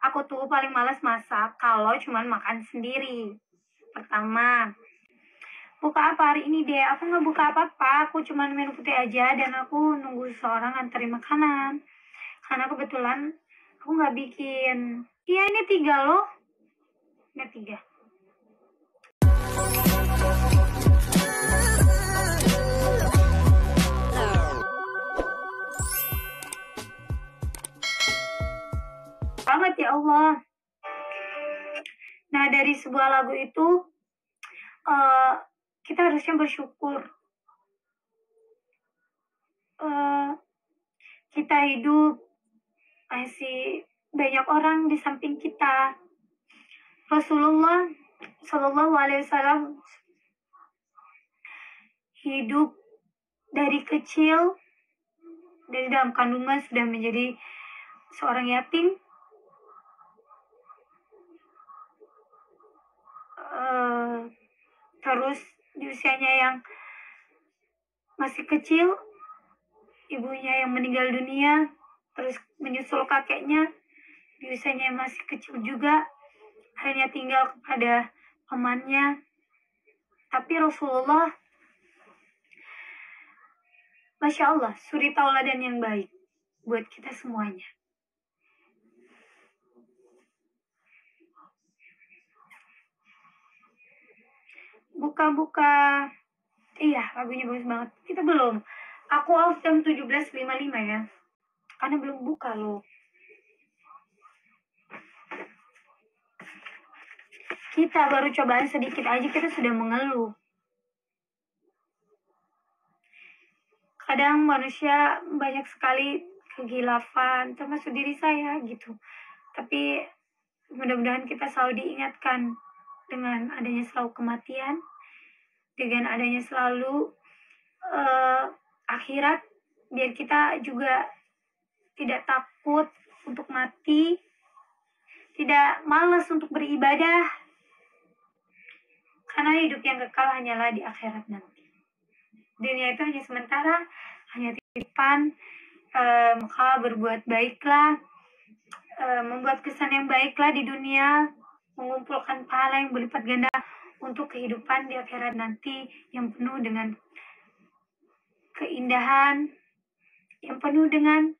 Aku tuh paling malas masak kalau cuman makan sendiri. Pertama, buka apa hari ini deh? Aku nggak buka apa-apa, aku cuman minum putih aja dan aku nunggu seseorang nganterin makanan. Karena kebetulan aku nggak bikin. Iya ini 3 loh. Ini 3. Banget ya Allah. Nah dari sebuah lagu itu kita harusnya bersyukur. Kita hidup, masih banyak orang di samping kita. Rasulullah Shallallahu Alaihi Wasallam hidup dari kecil, dari dalam kandungan sudah menjadi seorang yatim. Terus di usianya yang masih kecil, ibunya yang meninggal dunia, terus menyusul kakeknya di usianya yang masih kecil juga, hanya tinggal kepada pamannya. Tapi Rasulullah, Masya Allah, suri tauladan yang baik buat kita semuanya. Buka-buka. Iya, lagunya bagus banget. Kita belum. Aku off jam 17.55 ya. Karena belum buka loh. Kita baru cobaan sedikit aja kita sudah mengeluh. Kadang manusia banyak sekali kehilafan, termasuk diri saya gitu. Tapi mudah-mudahan kita selalu diingatkan dengan adanya selalu kematian, dengan adanya selalu akhirat, biar kita juga tidak takut untuk mati, tidak malas untuk beribadah, karena hidup yang kekal hanyalah di akhirat nanti. Dunia itu hanya sementara, hanya titipan. Maka berbuat baiklah, membuat kesan yang baiklah di dunia, mengumpulkan pahala yang berlipat ganda untuk kehidupan di akhirat nanti yang penuh dengan keindahan, yang penuh dengan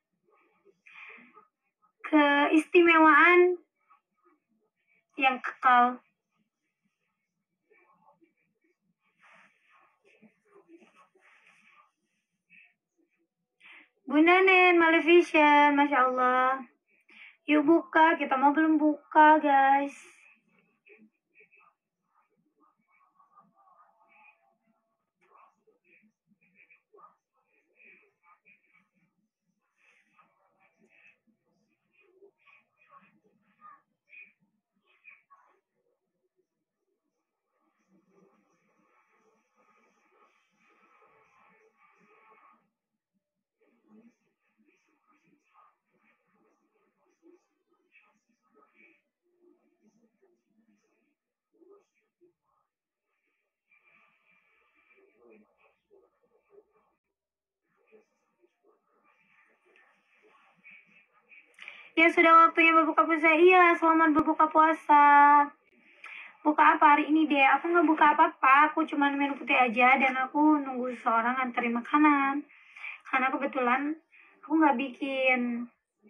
keistimewaan yang kekal. Bunda Nen, Maleficent, Masya Allah. Yuk buka, kita mau belum buka guys. Ya sudah waktunya berbuka puasa. Iya, selamat berbuka puasa. Buka apa hari ini deh? Aku nggak buka apa-apa, aku cuma minum putih aja dan aku nunggu seseorang nganterin makanan. Karena kebetulan aku nggak bikin.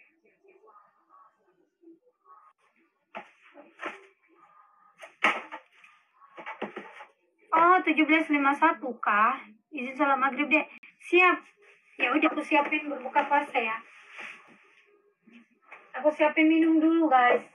Oh, 17.51 kah? Izin sholat maghrib deh. Siap. Ya udah aku siapin berbuka puasa ya. Aku siapin minum dulu guys.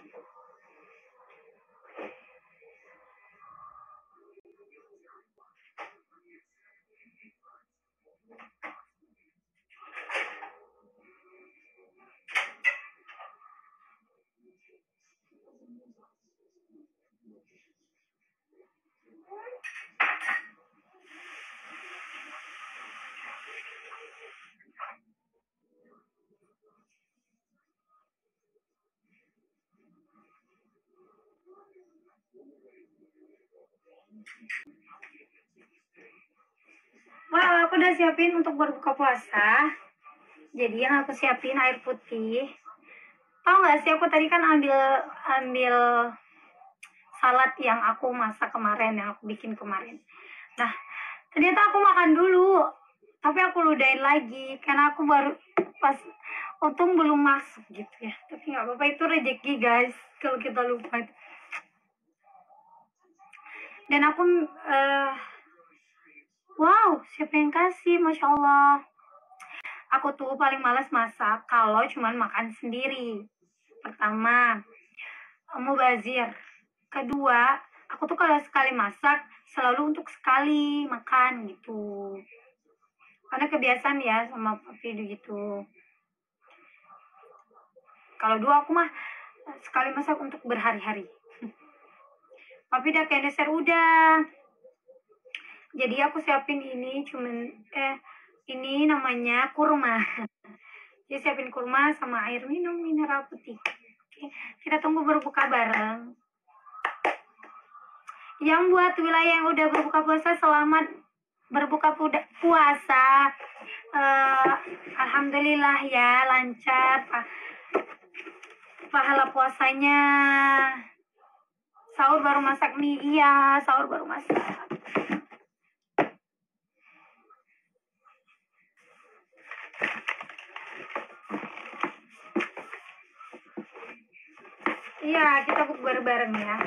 Wah, aku udah siapin untuk berbuka puasa. Jadi yang aku siapin air putih, Tahu nggak sih, aku tadi kan ambil ambil salad yang aku masak kemarin, yang aku bikin kemarin. Nah, ternyata aku makan dulu, tapi aku ludahin lagi karena aku baru pas untung belum masuk gitu ya. Tapi nggak apa-apa, itu rezeki guys kalau kita lupa. Dan aku wow, siapa yang kasih, masya Allah. Aku tuh paling malas masak kalau cuman makan sendiri. Pertama, mubazir. Kedua, aku tuh kalau sekali masak selalu untuk sekali makan gitu. Karena kebiasaan ya sama papi gitu. Kalau dua aku mah sekali masak untuk berhari-hari. Papi udah keneser udah. Jadi aku siapin ini cuman ini namanya kurma. Jadi siapin kurma sama air minum mineral putih. Oke, kita tunggu berbuka bareng. Yang buat wilayah yang udah berbuka puasa, selamat berbuka puasa. Alhamdulillah ya, lancar pahala puasanya. Sahur baru masak nih, iya sahur baru masak. Iya, kita bukber bareng ya.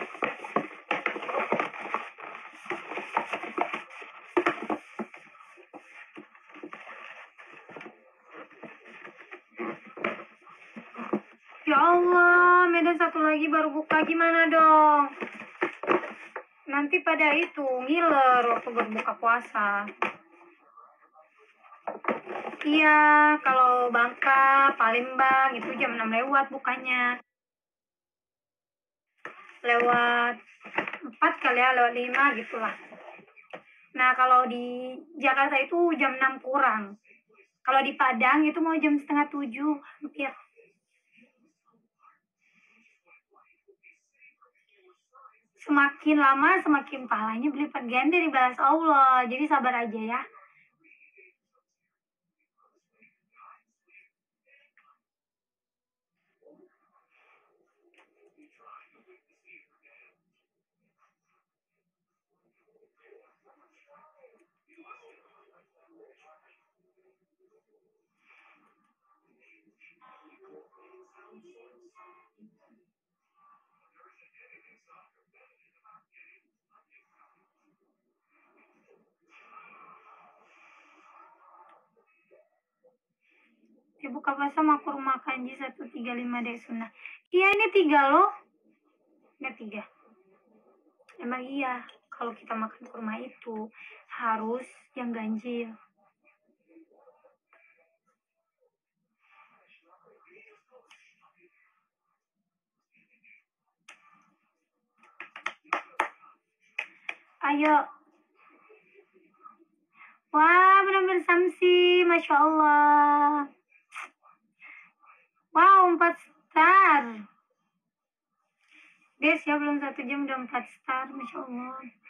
Ya Allah, Medan satu lagi baru buka, gimana dong? Nanti pada itu ngiler waktu berbuka puasa. Iya, kalau Bangka, Palembang itu jam 6 lewat bukanya. Lewat 4 kali ya, lewat 5 gitulah. Nah, kalau di Jakarta itu jam 6 kurang. Kalau di Padang itu mau jam setengah 7, hampir. Semakin lama semakin pahalanya berlipat ganda di balas Allah. Jadi sabar aja ya. Buka puasa sama kurma kanji 135 deh sunnah. Iya, ini 3 loh. Ini 3. Emang iya, kalau kita makan kurma itu harus yang ganjil. Ayo. Wah, benar-benar Samsi, Masya Allah. Wow, 4 star. Des ya, belum 1 jam udah 4 star, Masya Allah.